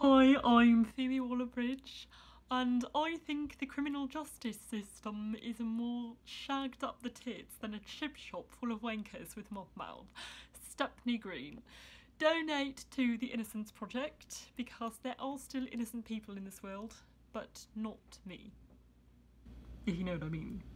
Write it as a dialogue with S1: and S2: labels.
S1: Hi, I'm Phoebe Waller-Bridge, and I think the criminal justice system is more shagged up the tits than a chip shop full of wankers with mob mouth. Stepney Green. Donate to the Innocence Project, because there are still innocent people in this world, but not me. If you know what I mean.